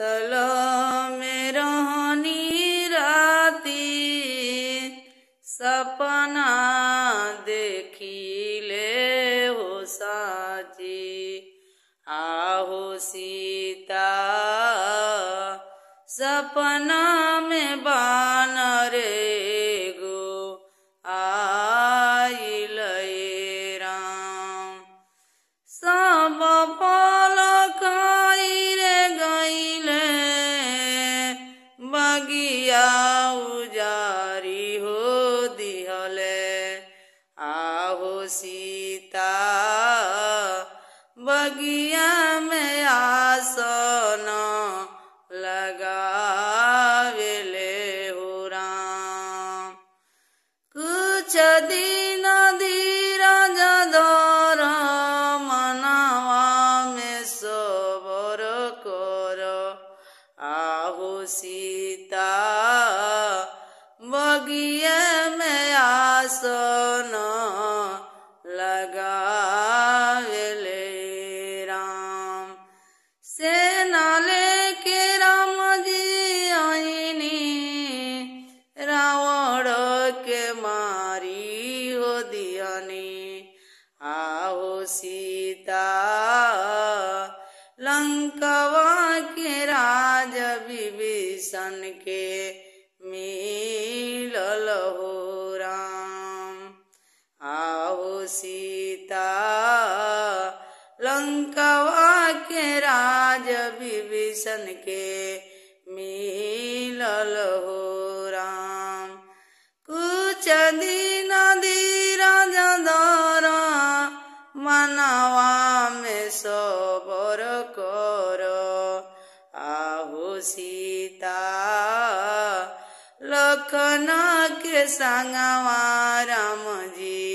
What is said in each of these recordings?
सुतल में रहनी राती, सपना देखिले हो साची। आहो सीता सपना में बानर एगो आइल राम। सब पल खाइरे गईले बगिया उजारी हो दिहले। आहो सीता बगिया में आसन लगावेले हो राम। कुछ दिन धीरज धर मनवा में सबर कर। आहो सीता बगिया में आसन लगावेले राम। सेना लेके राम जी आईनी, रावण के मारी हो दियानी। आहो सीता लंकवा के राज विभीषण के मिलल हो राम। आहो सीता लंकवा के राज विभीषण के मिलल हो राम। कुछ दिन धीरज धर मनवा में सबर कर। आहो सीता लखन के संगवा राम जी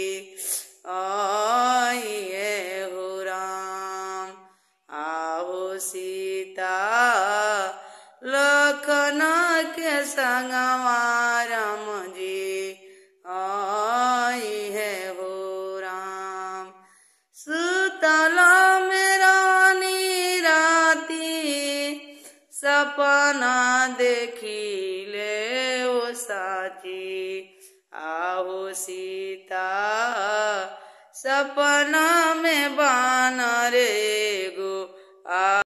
आइए हो राम। आहो सीता लखन के संगवा राम जी आइए हो राम। सुतल में रहनी राती, सपना देखिले ओ साची। आहो सीता सपना में बानर एगो